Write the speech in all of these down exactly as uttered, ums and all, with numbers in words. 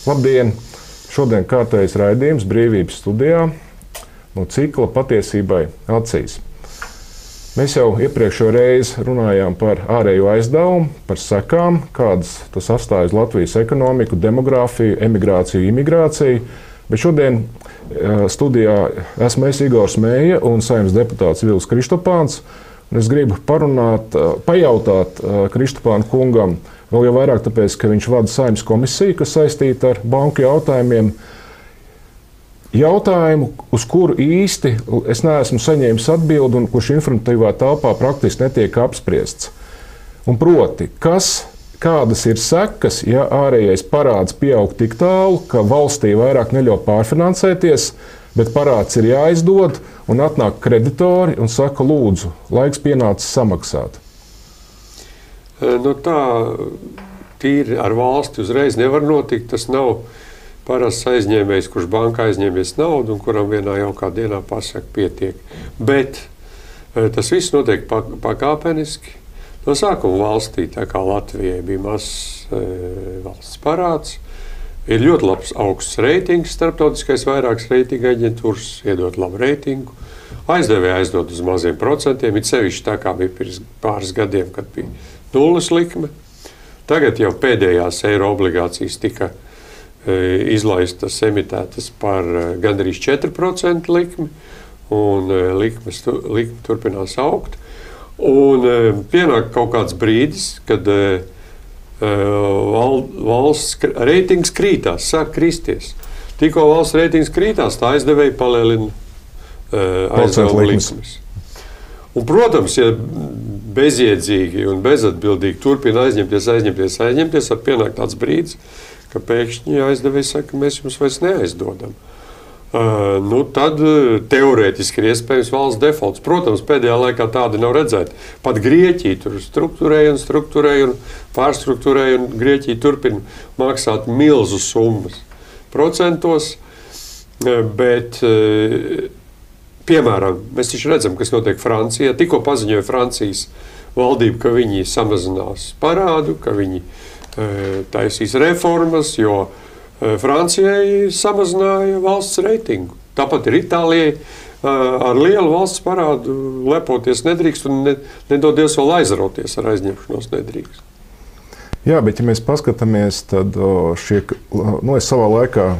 Labdien! Šodien kārtējs raidījums Brīvības studijā no cikla Patiesībai acīs. Mēs jau iepriekšējo reizi runājām par ārējo aizdevumu, par sekām, kādas tas atstāja uz Latvijas ekonomiku, demogrāfiju, emigrāciju, imigrāciju. Bet šodien studijā esmu es Igors Mēja un Saeimas deputāts Vils Kristopāns. Es gribu parunāt, pajautāt Kristopāna kungam, vēl jau vairāk tāpēc, ka viņš vada Saeimas komisiju, kas saistīta ar banku jautājumiem. Jautājumu, uz kuru īsti es neesmu saņēmis atbildi un kurš informatīvā telpā praktiski netiek apspriests. Un proti, kas, kādas ir sekas, ja ārējais parāds pieaug tik tālu, ka valstī vairāk neļauj pārfinansēties, bet parāds ir jāizdod un atnāk kreditori un saka, lūdzu, laiks pienācis samaksāt. Nu tā tīri ar valsti uzreiz nevar notikt. Tas nav parasts aizņēmējs, kurš bankā aizņēmies naudu un kuram vienā jaukā dienā pasaka pietiek. Bet tas viss notiek pakāpeniski. No sākuma valstī, tā kā Latvijai bija mazs e, valsts parāds, ir ļoti labs augsts reitings, starptautiskais vairākas reitinga aģentūras iedot labu reitingu. Aizdevēja aizdod uz maziem procentiem, it sevišķi tā kā bija pirms pāris gadiem, kad bija nulles likme. Tagad jau pēdējās eiro obligācijas tika e, izlaistas, emitētas par e, gandrīz četri procenti likmi, un e, likmes, tu, likme turpinās augt. Un e, pienāk kaut kāds brīdis, kad e, val, valsts reitings krītās, sāk kristies. Tikko valsts reitings krītās, tā aizdevēja palielina e, aizdevumu likmes. Un, protams, ja bezjēdzīgi un bezatbildīgi turpina aizņemties, aizņemties, aizņemties, var pienākt tāds brīdis, ka pēkšņi aizdevēji saka, ka mēs jums vairs neaizdodam. Uh, nu, tad teorētiski ir iespējams valsts defaults. Protams, pēdējā laikā tāda nav redzēta. Pat Grieķija tur struktūrēja un struktūrēja un pārstruktūrēja, un Grieķija turpina maksāt milzu summas procentos, bet piemēram, mēs taču redzam, kas notiek Francijā. Tikko paziņoja Francijas valdība, ka viņi samazinās parādu, ka viņi e, taisīs reformas, jo e, Francijai samazināja valsts reitingu. Tāpat ir Itālijai e, ar lielu valsts parādu lepoties nedrīkst un ne, nedodies vēl aizrauties ar aizņemšanos nedrīkst. Jā, bet ja mēs paskatāmies, tad šie, nu es savā laikā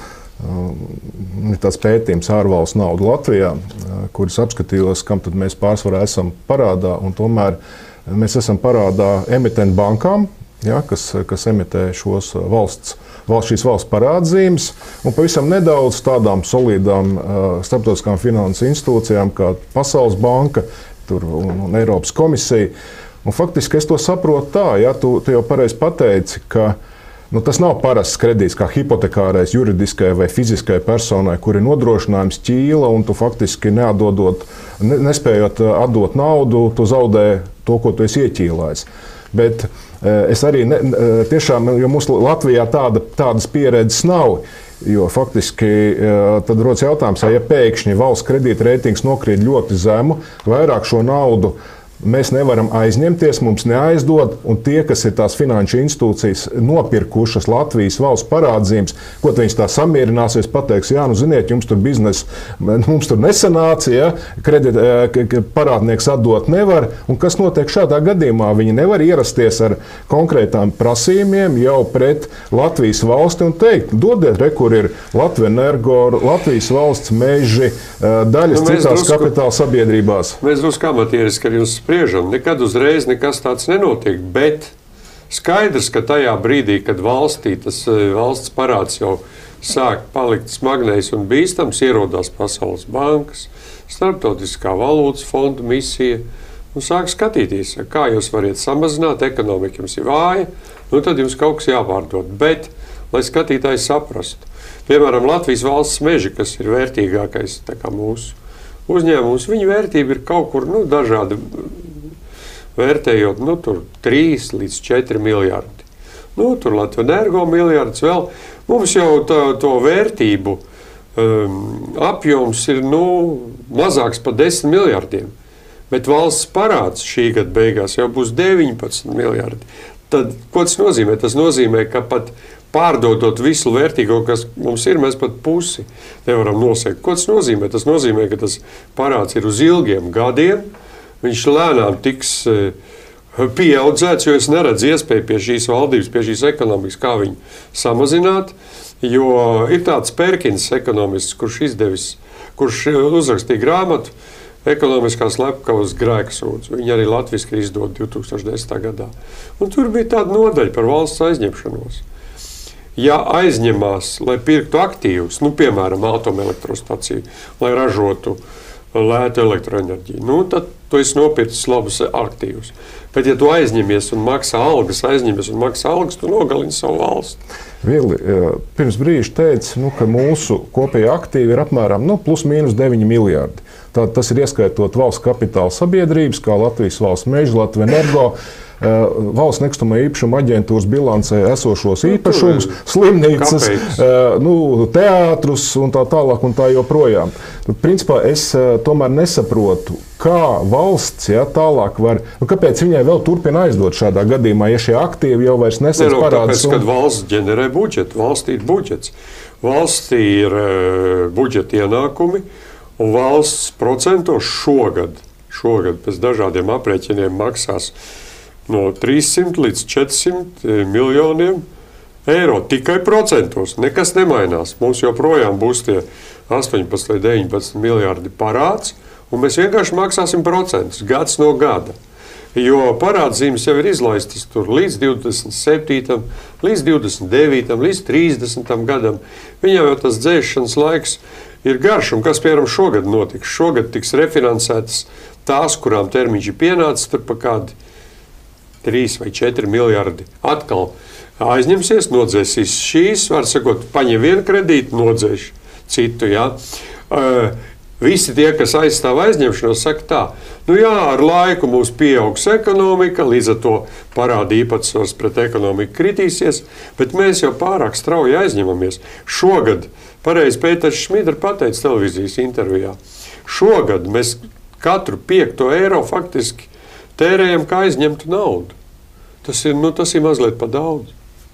ir tāds pētījums ārvalstu naudu Latvijā, kuras apskatījos, kam tad mēs pārsvarā esam parādā, un tomēr mēs esam parādā emitentu bankām, ja, kas, kas emitē šos valsts, valsts, šīs valsts parādzīmes, un pavisam nedaudz tādām solīdām starptautiskām finanses institūcijām, kā Pasaules banka tur, un, un Eiropas komisija. Un faktiski es to saprotu tā, ja, tu, tu jau pareizi pateici, ka nu, tas nav parasts kredīts kā hipotekārais juridiskai vai fiziskai personai, kur ir nodrošinājums ķīla, un tu faktiski neatdodot, ne, nespējot atdot naudu, tu zaudē to, ko tu esi ieķīlājis. Bet es arī ne, tiešām, jo mums Latvijā tāda, tādas pieredzes nav, jo faktiski tad rodas jautājums, ja pēkšņi valsts kredīta reitings nokrīt ļoti zemu, vairāk šo naudu mēs nevaram aizņemties, mums neaizdod, un tie, kas ir tās finanšu institūcijas nopirkušas Latvijas valsts parādzīmes, ko viņas tā samierināsies, pateiks, jā, nu ziniet, jums tur biznes, mums tur nesanāca, ja, kredit, parādnieks atdot nevar, un kas notiek šādā gadījumā? Viņi nevar ierasties ar konkrētām prasījumiem jau pret Latvijas valsti un teikt, dodiet, re, kur ir Latvija Energo, Latvijas valsts meži, daļas nu, citās drusku, kapitāla sabiedrībās. Mēs drusku amatieriski ar jums spriežam. Nekad uzreiz nekas tāds nenotiek, bet skaidrs, ka tajā brīdī, kad valstī tas valsts parāds jau sāk palikt smagnējs un bīstams, ierodās Pasaules bankas, Starptautiskā valūtas fonda misija un sāk skatīties, kā jūs variet samazināt, ekonomika jums ir vāja, nu tad jums kaut kas jāpārdod. Bet, lai skatītājs saprastu, piemēram, Latvijas valsts meži, kas ir vērtīgākais tā kā mūsu uzņēmums, viņa vērtība ir kaut kur, nu, dažādi vērtējot, nu, tur trīs līdz četri miljardi. Nu, tur Latvija Energo miljards vēl. Mums jau tā, to vērtību um, apjoms ir, nu, mazāks par desmit miljardiem. Bet valsts parāds šī gada beigās jau būs deviņpadsmit miljardi. Tad, ko tas nozīmē? Tas nozīmē, ka pat pārdodot visu vērtīgo, kas mums ir, mēs pat pusi nevaram nosegt. Ko tas nozīmē? Tas nozīmē, ka tas parāds ir uz ilgiem gadiem, viņš lēnām tiks pieaudzēts, jo es neredzu iespēju pie šīs valdības, pie šīs ekonomikas, kā viņu samazināt, jo ir tāds Perkins ekonomists, kurš izdevis, kurš uzrakstīja grāmatu Ekonomiskās slepkavas grēksūdzi. Viņa arī latviski izdod divi tūkstoši desmitā gadā. Un tur bija tāda nodaļa par valsts aizņemšanos. Ja aizņemās, lai pirktu aktīvus, nu, piemēram, atomelektrostaciju, lai ražotu lētu elektroenerģiju, nu, tad tu esi nopircis labus aktīvus. Bet, ja tu aizņemies un maksā algas, aizņemies un maksā algas, tu nogalini savu valstu. Vili, pirms brīža teica, nu, ka mūsu kopējie aktīvi ir apmēram nu, plus mīnus deviņi miljardi. Tātad tas ir ieskaitot valsts kapitāla sabiedrības, kā Latvijas valsts meža, Latvijas energo, valsts nekustamā īpašuma aģentūras bilancē esošos īpašumus, slimnīcas, nu, teātrus un tā tālāk un tā joprojām. Tad, principā, es tomēr nesaprotu, kā valsts ja, tālāk var, nu, kāpēc viņai vēl turpina aizdot šādā gadījumā, ja šie aktīvi jau vairs nesēc ne, parādus. Tāpēc, kad valsts ģenerē budžetu, valstī ir budžets, valstī ir uh, budžeta ienākumi, un valsts procentos šogad, šogad pēc dažādiem aprēķiniem maksās no trīssimt līdz četrsimt miljoniem eiro tikai procentos. Nekas nemainās. Mums joprojām būs tie astoņpadsmit līdz deviņpadsmit miljardi parāds, un mēs vienkārši maksāsim procentus gads no gada. Jo parādzīmes jau ir izlaistas tur līdz divdesmit septītam, līdz divdesmit devītam, līdz trīsdesmitam gadam. Viņam jau tas dzēšanas laiks ir garš, un kas, piemēram, šogad notiks? Šogad tiks refinansētas tās, kurām termiņš ir pienācis, tur pa kādi trīs vai četri miljardi atkal aizņemsies, nodzēsīs šīs, var sakot, paņem vienu kredītu, nodzēš citu, jā. Uh, visi tie, kas aizstāv aizņemšanos, saka tā, nu jā, ar laiku mums pieaugs ekonomika, līdz ar to parāda īpatsvars pret ekonomiku kritīsies, bet mēs jau pārāk strauji aizņemamies. Šogad, pareizi Pēters Šmidra pateica televīzijas intervijā, šogad mēs katru piekto eiro faktiski tērējam, kā aizņemtu naudu. Tas ir, nu, tas ir mazliet pa daudz.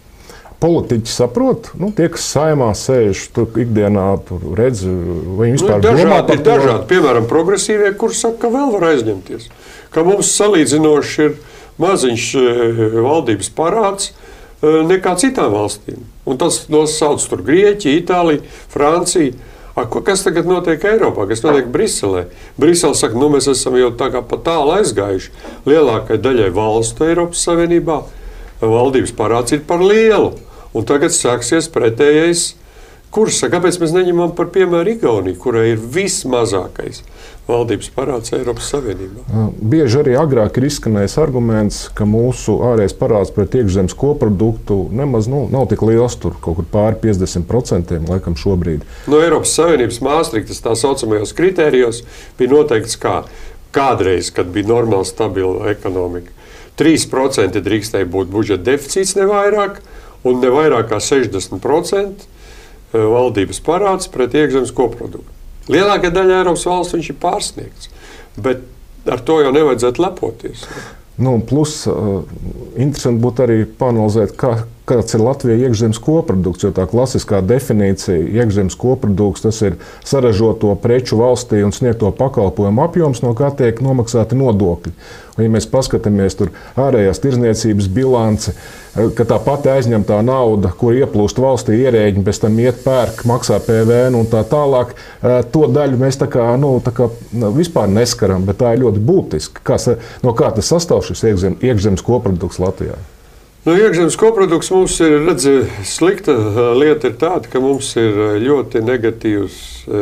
Politiķi saprot, nu, tie, kas saimā sēž, tur ikdienā tur redz, vai viņi vispār nu, dažādi, domā par to? Dažādi, piemēram, progresīvie, kur saka, ka vēl var aizņemties. Ka mums salīdzinoši ir maziņš valdības parāds nekā citām valstīm. Un tas nosauc tur Grieķija, Itālija, Francija. A, kas tagad notiek Eiropā, kas notiek Briselē? Brisele saka, nu mēs esam jau tā kā pa tālu aizgājuši. Lielākai daļai valstu Eiropas Savienībā valdības parāds ir par lielu. Un tagad sāksies pretējais kurs. Kāpēc mēs neņemam par piemēru Igauniju, kurai ir vismazākais valdības parāds Eiropas Savienībā? Bieži arī agrāk ir izskanējis arguments, ka mūsu ārējais parāds pret iekšzemes koproduktu nemaz nu, nav tik liels, tur kaut kur pāri piecdesmit procentiem laikam šobrīd. No Eiropas Savienības Māstriktas tā saucamajos kritērijos bija noteikts kā kādreiz, kad bija normāla stabila ekonomika. trīs procenti drīkstēja būt budžeta deficīts nevairāk, un nevairāk kā sešdesmit procenti valdības parāds pret iekšzemes koproduktu. Lielākā daļa Eiropas valsts viņš ir pārsniegts, bet ar to jau nevajadzētu lepoties. Nu, plus, uh, interesanti būtu arī paanalizēt, kā, kāds ir Latvijas iekšzemes koprodukts, jo tā klasiskā definīcija iekšzemes koprodukts, tas ir saražoto preču valstī un sniegto pakalpojumu apjoms, no kā tiek nomaksāti nodokļi. Un, ja mēs paskatāmies tur ārējās tirzniecības bilanci, ka tā pati aizņemtā nauda, kur ieplūst valstī ierēģi, pēc tam iet pērk, maksā P V N un tā tālāk, to daļu mēs tā kā, nu, tā kā vispār neskaram, bet tā ir ļoti būtiski. Kā, no kā tas sastāv šis iekšzemes, iekšzemes koprodukts Latvijā? Nu, iekšzemes koprodukts mums ir, redzi, slikta lieta ir tāda, ka mums ir ļoti negatīvs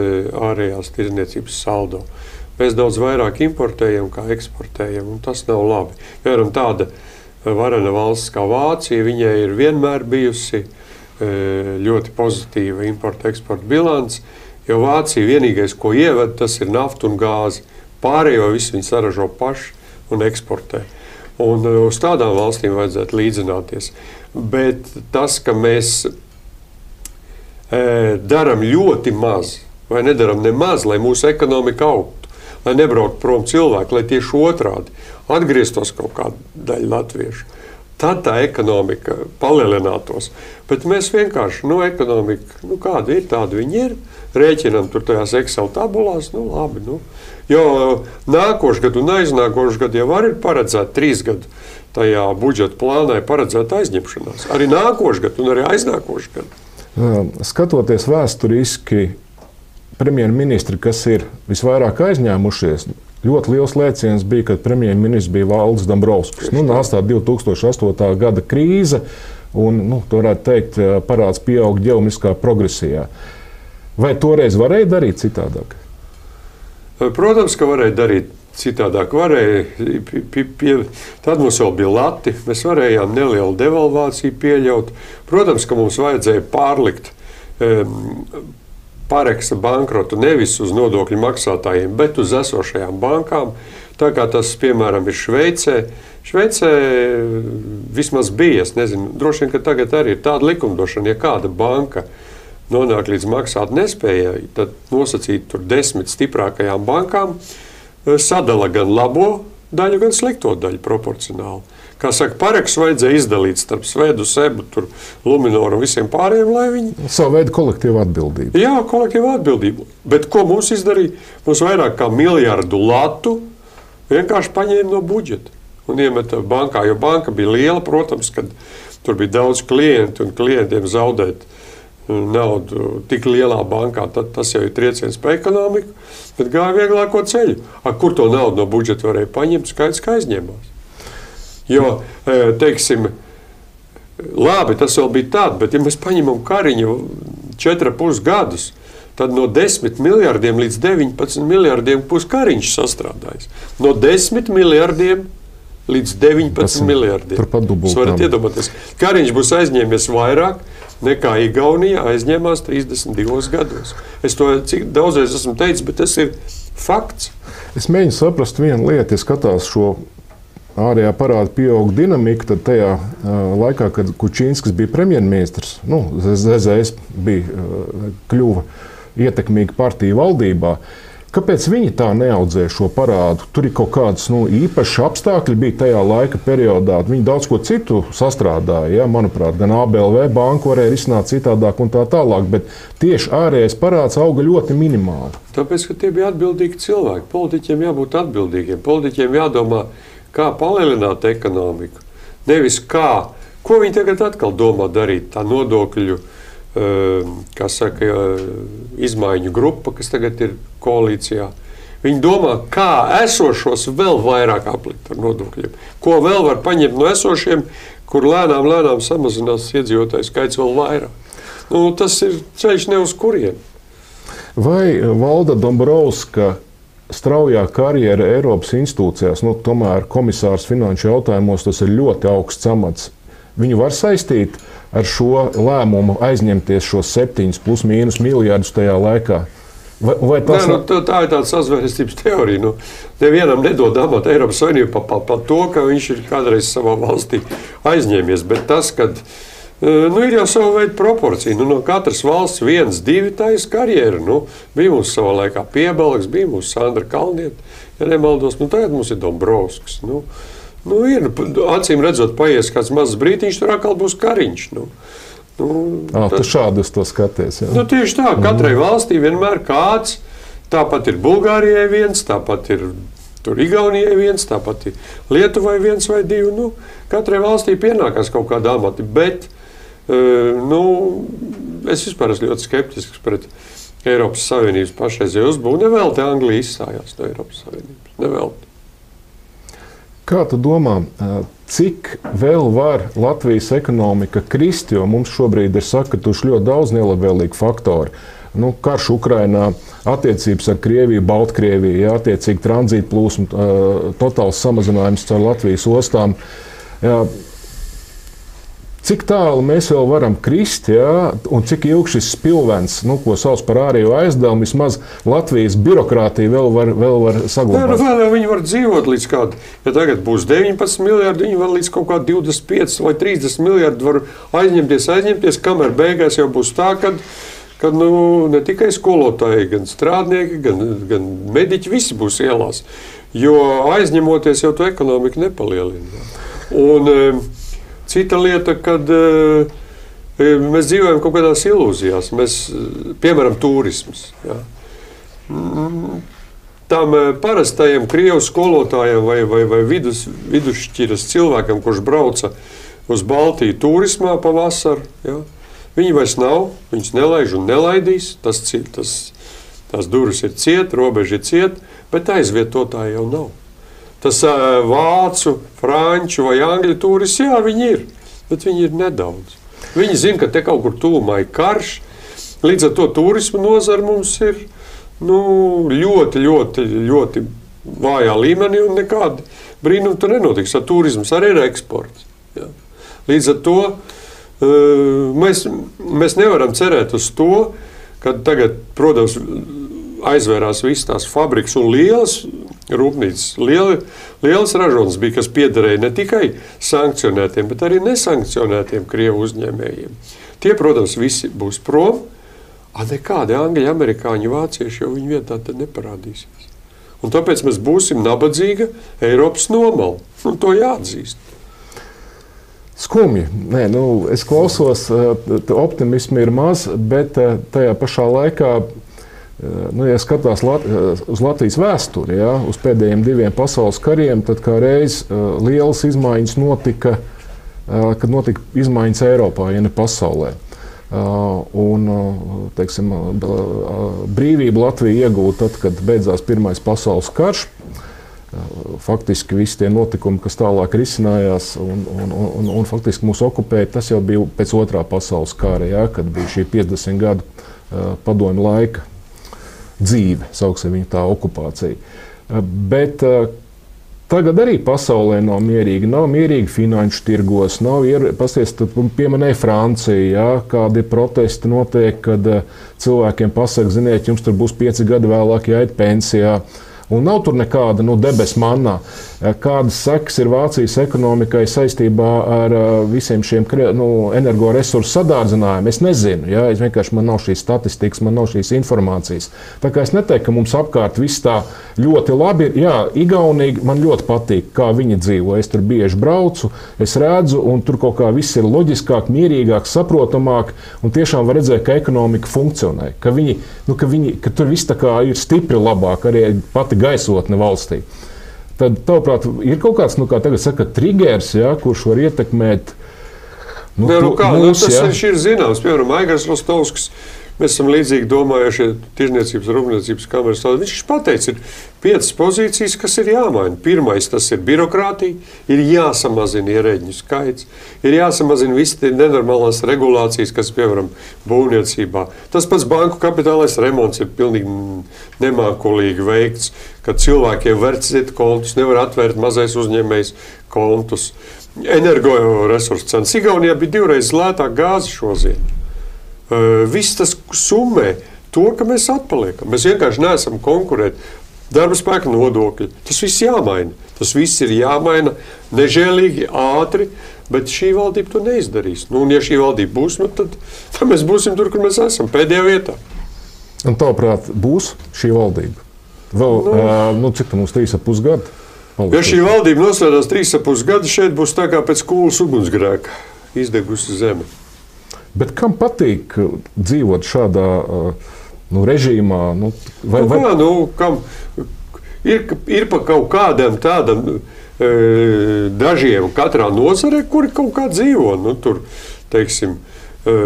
ārējās tirzniecības saldo. Mēs daudz vairāk importējam, kā eksportējam, un tas nav labi. Piemēram, tāda varena valsts kā Vācija, viņai ir vienmēr bijusi ļoti pozitīva importa-eksporta bilance, jo Vācija vienīgais, ko ieved, tas ir naftu un gāzi. Pārējo visu viņi saražo paši un eksportē. Un uz tādām valstīm vajadzētu līdzināties. Bet tas, ka mēs e, daram ļoti maz, vai nedaram nemaz, lai mūsu ekonomika augtu, lai nebrauktu prom cilvēki, lai tieši otrādi atgrieztos kaut kāda daļa latviešu, tad tā ekonomika palielinātos. Bet mēs vienkārši, nu, ekonomika, nu, kāda ir, tāda viņi ir, rēķinam tur tajās Excel tabulās, nu, labi, nu. Jo nākošu gadu un aiznākošu gadu jau var ir paredzēt trīs gadu tajā budžeta plānā ir paredzēta aizņemšanās. Arī nākošu gadu un arī aiznākošu gadu. Skatoties vēsturiski, premjerministri, kas ir visvairāk aizņēmušies, ļoti liels lēciens bija, kad premjerministrs bija Valdis Dombrovskis. Nu, nāca tā divi tūkstoši astotā gada krīze, un, nu, to varētu teikt, parāds pieaug ģeometriskā progresijā. Vai toreiz varēja darīt citādāk? Protams, ka varēja darīt citādāk. Varēja, pie, pie, tad mums vēl bija lati, mēs varējām nelielu devalvāciju pieļaut. Protams, ka mums vajadzēja pārlikt um, pareksa bankrotu nevis uz nodokļu maksātājiem, bet uz esošajām bankām. Tā kā tas, piemēram, ir Šveicē. Šveicē vismaz bija, es nezinu, droši vien, ka tagad arī ir tāda likumdošana, ja kāda banka nonāk līdz maksāt nespējai, tad nosacīt tur desmit stiprākajām bankām, sadala gan labo daļu, gan slikto daļu proporcionāli. Kā saka, pareksu vajadzēja izdalīt starp Svedu, Sebu, tur, Luminoru un visiem pārējiem, lai viņi... Savu veidu kolektīvu atbildību. Jā, kolektīvu atbildību. Bet ko mums izdarīja? Mums vairāk kā miljardu latu vienkārši paņēma no budžeta un iemeta bankā, jo banka bija liela, protams, kad tur bija daudz klientu un klientiem zaudēt naudu tik lielā bankā, tad tas jau ir trieciens pa ekonomiku, bet gāja vieglāko ceļu. A, kur to naudu no budžeta varēja paņemt? Skaidrs, ka aizņēmās. Jo, teiksim, labi, tas vēl bija tāda, bet ja mēs paņemam Kariņu četri pus gadus, tad no desmit miljardiem līdz deviņpadsmit miljardiem pus Kariņš sastrādājis. No desmit miljardiem līdz deviņpadsmit miljardiem. Turpat dubultām. Jūs varat iedomāties. Kariņš būs aizņēmies vairāk nekā Igaunija aizņēmās trīsdesmit divos gados. Es to cik daudzreiz esmu teicis, bet tas ir fakts. Es mēģinu saprast vienu lietu, ja skatās šo ārējā parāda pieauga dinamika, tad tajā uh, laikā, kad Kučinskis bija premjerministrs, nu, Z Z S bija, uh, kļuva ietekmīga partija valdībā, kāpēc viņi tā neaudzēja šo parādu? Tur ir kaut kādas nu, īpašas apstākļi bija tajā laika periodā. Viņi daudz ko citu sastrādāja, ja, manuprāt, gan A B L V banku varēja risināt citādāk un tā tālāk, bet tieši ārējais parāds auga ļoti minimāli. Tāpēc, ka tie bija atbildīgi cilvēki. Politiķiem jābūt atbildīgiem. Politiķiem jādomā, kā palielināt ekonomiku. Nevis kā, ko viņi tagad atkal domā darīt, tā nodokļu, kā saka, izmaiņu grupa, kas tagad ir koalīcijā. Viņi domā, kā esošos vēl vairāk aplikt ar nodokļiem. Ko vēl var paņemt no esošiem, kur lēnām, lēnām samazinās iedzīvotāju skaits vēl vairāk. Nu, tas ir ceļš ne uz kuriem. Vai Valda Dombrovska straujā karjera Eiropas institūcijās, nu, tomēr komisārs finanšu jautājumos, tas ir ļoti augsts amats. Viņu var saistīt ar šo lēmumu aizņemties šos septiņus plus mīnus miljardus tajā laikā? Vai, vai tas... Nē, nu, tā, tā ir tāda sazvērestības teorija. Nu, nevienam nedod amatu Eiropas Savienību par pa, pa to, ka viņš ir kādreiz savā valstī aizņēmies. Bet tas, kad nu, ir jau sava veida proporcija. Nu, no katras valsts viens, divi taisa karjeru. Nu, bija mums savā laikā Piebalgs, bija mums Sandra Kalnieta, ja nemaldos. Nu, tagad mums ir Dombrovskis. Nu, nu, ir, acīm redzot, paies kāds mazs brītiņš, tur atkal būs Kariņš. Nu, nu, à, tu šādi uz to skaties. Jā. Nu, tieši tā, katrai valstī vienmēr kāds. Tāpat ir Bulgārijai viens, tāpat ir tur Igaunijai viens, tāpat ir Lietuvai viens vai divi. Nu, katrai valstī pienākās kaut kāda amati, bet nu, es vispār esmu ļoti skeptisks pret Eiropas Savienības pašreizēju uzbūvi. Nevelti Anglija izstājās no Eiropas Savienības. Nevelti. Kā tu domā, cik vēl var Latvijas ekonomika krist, jo mums šobrīd ir sakrituši ļoti daudz nelabvēlīgu faktoru? Nu, karš Ukrainā, attiecības ar Krieviju, Baltkrieviju, jā, attiecīgi tranzīta plūsmu, totāls samazinājums caur Latvijas ostām. Jā, cik tālu mēs vēl varam krist, jā, un cik ilgi šis spilvens, nu, ko sauc par ārējo aizdevumu, vismaz Latvijas birokrātija vēl var, vēl var saglabāt? Nē, nu, vēl jau viņi var dzīvot līdz kādu, ja tagad būs deviņpadsmit miljardi, viņi vēl līdz kaut kā divdesmit pieci vai trīsdesmit miljardi var aizņemties, aizņemties, kamēr beigās jau būs tā, kad kad nu, ne tikai skolotāji, gan strādnieki, gan, gan mediķi, visi būs ielās. Jo aizņemoties jau to ekonomiku nepalielina. Un, Cita lieta, kad uh, mēs dzīvojam kaut kādās ilūzijās. Mēs, piemēram, turismas. Ja. Tam parastajiem krievu skolotājiem vai, vai, vai vidus, vidusšķiras cilvēkam, kurš brauca uz Baltiju turismā pavasaru, ja, viņi vairs nav, viņus nelaiž un nelaidīs, tas, tas, tās durvis ir ciet, robeža ir ciet, bet aizvietotāji jau nav. Tas uh, vācu, franču vai angļu turists, jā, viņi ir, bet viņi ir nedaudz. Viņi zina, ka te kaut kur tūmā ir karš, līdz ar to turismu nozara mums ir nu, ļoti, ļoti, ļoti vājā līmenī un nekāda brīnuma tur nenotiks. Ar turismas arī ir eksports. Jā. Līdz ar to uh, mēs, mēs nevaram cerēt uz to, ka tagad, protams, aizvērās visas tās fabrikas un lielas rūpnīcas, lieli, lielas ražotnes bija, kas piederēja ne tikai sankcionētiem, bet arī nesankcionētiem krievu uzņēmējiem. Tie, protams, visi būs prom, a nekādi angļi, amerikāņi, vācieši jau viņu vietā tad neparādīsies. Un tāpēc mēs būsim nabadzīga Eiropas nomala. Un to jāatzīst. Skumji. Nē, nu, es klausos, optimismi ir maz, bet tajā pašā laikā, nu, ja skatās Lat uz Latvijas vēsturi, ja, uz pēdējiem diviem pasaules kariem, tad kā reiz lielas izmaiņas notika, kad notika izmaiņas Eiropā, ja ne pasaulē. Un, teiksim, brīvību Latvija iegūta tad, kad beidzās Pirmais pasaules karš. Faktiski visi tie notikumi, kas tālāk risinājās un, un, un, un faktiski mūs okupēja, tas jau bija pēc Otrā pasaules kara, ja, kad bija šī piecdesmit gadu padomju laika dzīve, sauksim viņu tā, okupācija. Bet tagad arī pasaulē nav mierīgi, nav mierīgi finanšu tirgos, nav pasties, pieminēja Francija, ja, kādi protesti notiek, kad cilvēkiem pasaka, ziniet, jums tur būs pieci gadi vēlāk jāiet pensijā. Un nav tur nekāda nu, debes mannā. Kādas sekas ir Vācijas ekonomikai saistībā ar visiem šiem nu, energoresursu sadārdzinājumiem? Es nezinu. Ja? Es vienkārši man nav šīs statistikas, man nav šīs informācijas. Tā kā es neteiktu, ka mums apkārt viss tā ļoti labi ir. Jā, Igaunīgi man ļoti patīk, kā viņi dzīvo. Es tur bieži braucu, es redzu, un tur kaut kā viss ir loģiskāk, mierīgāk, saprotamāk, un tiešām var redzēt, ka ekonomika funkcionē, ka, viņi, nu, ka, viņi, ka tur viss tā kā ir stipri labāk, arī pati gaisotne valstī. Tad, tavuprāt, ir kaut kāds, nu, kā tagad saka, triggers, ja, kurš var ietekmēt nu, ne, nu, kā, mūs, nu, tas ja? ir zināms. Piemēram, Aigars Rostovskis, mēs esam līdzīgi domājuši Tirzniecības un Rūpniecības kameras. Viņš pateica, ir piecas pozīcijas, kas ir jāmaina. Pirmais, tas ir birokrātija, ir jāsamazina ierēģņu skaits, ir jāsamazina visi tie nenormālās regulācijas, kas, piemēram, būvniecībā. Tas pats banku kapitālais remonts ir pilnīgi nemākulīgi veikts, kad cilvēkiem var ciet kontus, nevar atvērt mazais uzņēmējs kontus. Energoresursu cenas. Igaunijā bija divreiz lētāk gāzi šodien. Uh, viss tas summē to, ka mēs atpaliekam. Mēs vienkārši neesam konkurēti. Darba spēka nodokļi. Tas viss jāmaina. Tas viss ir jāmaina nežēlīgi, ātri, bet šī valdība to neizdarīs. Nu, un ja šī valdība būs, nu, tad, tad mēs būsim tur, kur mēs esam, pēdējā vietā. Un tavuprāt, būs šī valdība? Vēl, nu, uh, nu, cik mums trīs ap pus gadu? Ja šī valdība nostrādās trīs ap pus gadu, šeit būs tā kā pēc kūlas ugunsgrēka izdegusi zeme. Bet kam patīk dzīvot šādā nu, režīmā? Nu, vai, nu, kā, nu, kam ir, ir pa kaut kādam tādam e, dažiem katrā nozarē, kuri kaut kā dzīvo. Nu, tur, teiksim, e,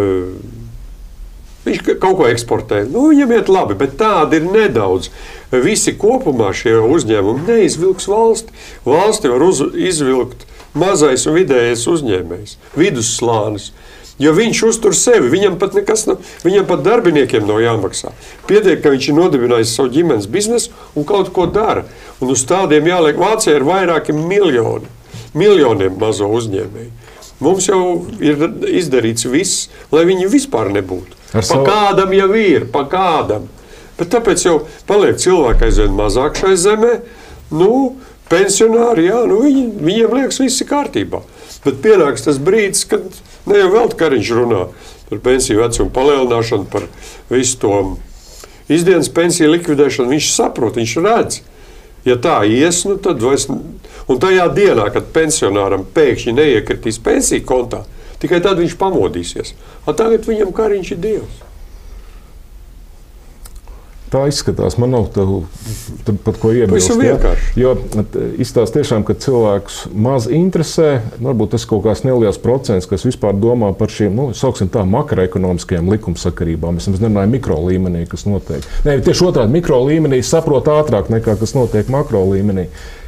viņš kaut ko eksportē. Nu, viņam iet labi, bet tādi ir nedaudz. Visi kopumā šie uzņēmumi neizvilks valsti. Valsti var uz, izvilkt mazais un vidējais uzņēmējs, vidusslānis. Jo viņš uztur sevi, viņam pat nekas nav, viņam pat darbiniekiem nav jāmaksā. Pietiek, ka viņš ir nodibinājis savu ģimenes biznesu un kaut ko dara. Un uz tādiem jāliek, Vācijā ir vairāki miljoni, miljoniem mazo uzņēmēju. Mums jau ir izdarīts viss, lai viņi vispār nebūtu. Ar pa savu... kādam jau ir, pa kādam. Bet tāpēc jau paliek cilvēki aizvien mazāk šai zemē, nu, pensionāri, jā, nu, viņi, viņiem liekas visi kārtībā. Bet pienāks tas brīdis, kad ne jau vēl Kariņš runā par pensiju vecumu palielināšanu, par visu to izdienas pensiju likvidēšanu. Viņš saprot, viņš redz. Ja tā ies, nu tad vairs... Un tajā dienā, kad pensionāram pēkšņi neiekritīs pensiju kontā, tikai tad viņš pamodīsies. A tagad viņam kariņš ir Dievs. Tā izskatās, man nav tev, pat ko iebilst. Ja? Jo izstāst tiešām, ka cilvēkus maz interesē, varbūt tas kaut kāds neliels procents, kas vispār domā par šīm, nu, sauksim tā, makroekonomiskajām likumsakarībām. Es nerunāju mikro līmenī, kas notiek. Nē, tieši otrādi, mikro līmenī saprot ātrāk nekā, kas notiek makro līmenī.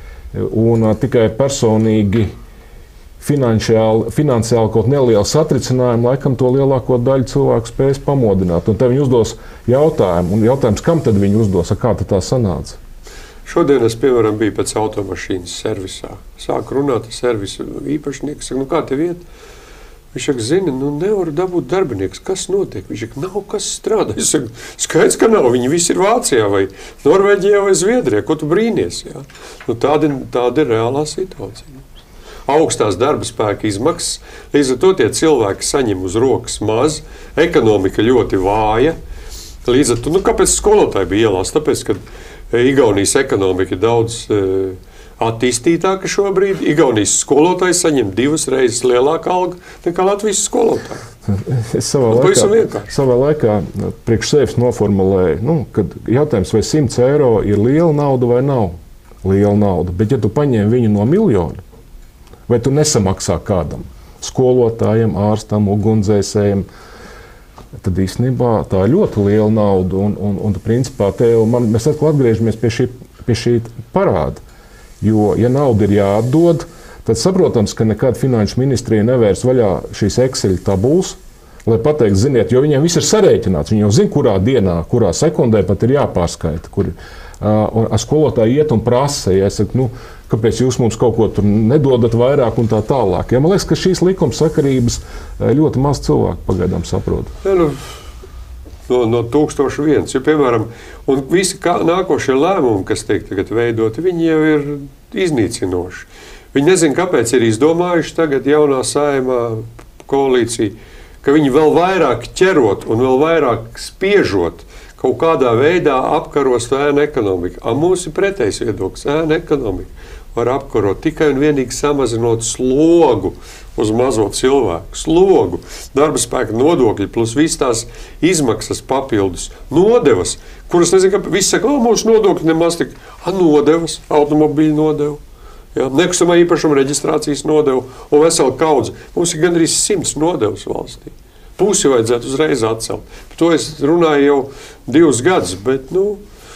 Un uh, tikai personīgi Finansiāli, finansiāli kaut neliela satricinājuma, laikam to lielāko daļu cilvēku spējas pamodināt. Un te viņi uzdos jautājumu, un jautājums, kam tad viņi uzdos, kā tad tā sanāca? Šodien es, piemēram, biju pēc automašīnas servisā. Sāku runāt ar servisu īpašnieku, saku, nu kā tev iet? Viņš saka, zini, nu nevaru dabūt darbinieks, kas notiek? Viņš saka, nav kas strādā. Es saku, skaidrs, ka nav, viņi visi ir Vācijā vai Norvēģijā vai Zviedrijā, ko tu brīnies? Jā? Nu, tāda, tāda ir reālā situācija. Augstās darba spēka izmaksas, līdz ar to tie cilvēki saņem uz rokas maz, ekonomika ļoti vāja. Līdz ar to, nu, kāpēc skolotāji bija ielās? Tāpēc, ka Igaunijas ekonomika ir daudz e, attīstītāka šobrīd. Igaunijas skolotāji saņem divas reizes lielāku algu nekā Latvijas skolotāji. Es savā nu, laikā, savā laikā priekš sevis noformulēju, nu, kad jautājums, vai simts eiro ir liela nauda vai nav liela nauda. Bet ja tu paņem viņu no miljona, vai tu nesamaksā kādam, skolotājiem, ārstam, ugunsdzēsējiem, tad īstenībā tā ir ļoti liela nauda. Un, un, un principā, tev, man, mēs atkal atgriežamies pie šī, pie šī parāda. Jo, ja nauda ir jāatdod, tad saprotams, ka nekad finanšu ministrija nevērs vaļā šīs Excel tabulas, lai pateikt, ziniet, jo viņiem viss ir sarēķināts. Viņi jau zina, kurā dienā, kurā sekundē pat ir jāpārskaita. Kur, uh, un skolotāji iet un prasa, ja es saku, nu, kāpēc jūs mums kaut ko tur nedodat vairāk un tā tālāk. Ja, man liekas, ka šīs likumsakarības ļoti maz cilvēku pagaidām saprot. Ja, nu, no, no tūkstoši viens, jo, piemēram, un visi kā, nākošie lēmumi, kas tiek tagad veidoti, viņi jau ir iznīcinoši. Viņi nezin, kāpēc ir izdomājuši tagad jaunā Saeimā koalīcija, ka viņi vēl vairāk ķerot un vēl vairāk spiežot kaut kādā veidā apkaros ēnu ekonomiku. A mums ir pretējs viedoklis, ēnu ekonomika var apkarot tikai un vienīgi samazinot slogu uz mazo cilvēku. Slogu, darba spēka nodokļi plus visas tās izmaksas papildus, nodevas, kuras nezinu, ka visi saka, o, mūsu nodokļi nemaz tik, a, nodevas, automobīļu nodevu, jā, nekustamā īpašuma reģistrācijas nodevu un vesela kaudze. Mums ir gandrīz simts nodevas valstī. Pusi vajadzētu uzreiz atcelt. Par to es runāju jau divus gadus, bet, nu,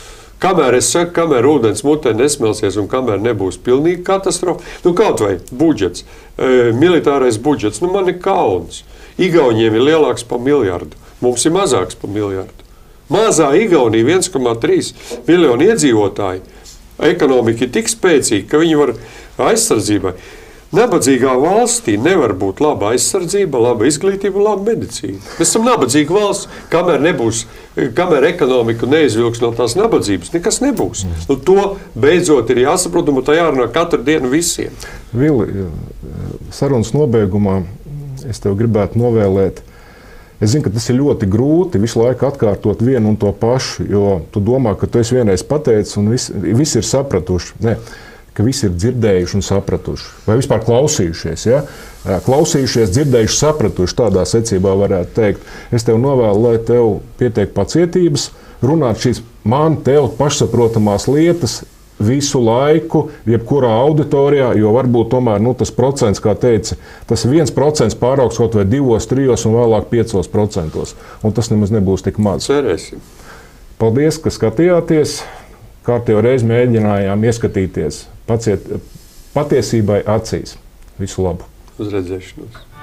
kamēr es saku, kamēr ūdens mutē nesmelsies un kamēr nebūs pilnīgi katastrofa, nu, kaut vai budžets, e, militārais budžets, nu, man ir kauns. Igauniem ir lielāks pa miljardu, mums ir mazāks pa miljardu. Mazā Igaunija, viens komats trīs miljoni iedzīvotāji, ekonomika ir tik spēcīga, ka viņi var aizsardzībai. Nabadzīgā valstī nevar būt laba aizsardzība, laba izglītība, laba medicīna. Mēs esam nabadzīga valsts, kamēr nebūs, kamēr ekonomiku neizvilks no tās nabadzības, nekas nebūs. Nu, to beidzot ir jāsaprot, un tā jārunā katru dienu visiem. Vili, sarunas nobeigumā es tev gribētu novēlēt. Es zinu, ka tas ir ļoti grūti visu laiku atkārtot vienu un to pašu, jo tu domā, ka tu esi vienreiz pateicis un visi, visi ir sapratuši. Ne. Ka visi ir dzirdējuši un sapratuši, vai vispār klausījušies. Ja? Klausījušies, dzirdējuši, sapratuši, tādā secībā varētu teikt. Es tev novēlu, lai tev pietiek pacietības, runāt šīs man, tev pašsaprotamās lietas visu laiku, jebkurā auditorijā, jo varbūt tomēr nu, tas procents, kā teica, tas viens procents pāraugs kaut vai divos, trijos un vēlāk piecos procentos. Un tas nemaz nebūs tik maz. Cerēsim. Paldies, ka skatījāties. Kārtējo reizi mēģinājām ieskatīties paciet, patiesībai acīs. Visu labu! Uz redzēšanos!